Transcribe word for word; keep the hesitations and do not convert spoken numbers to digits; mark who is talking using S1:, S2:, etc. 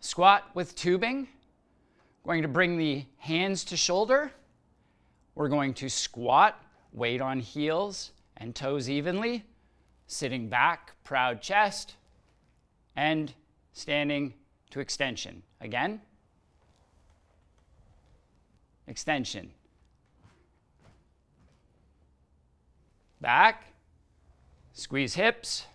S1: Squat with tubing. Going to bring the hands to shoulder. We're going to squat, weight on heels and toes evenly, sitting back, proud chest, and standing to extension. Again, extension. Back, squeeze hips,